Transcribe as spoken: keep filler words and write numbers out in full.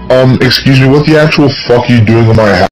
Um, excuse me, what the actual fuck are you doing in my house?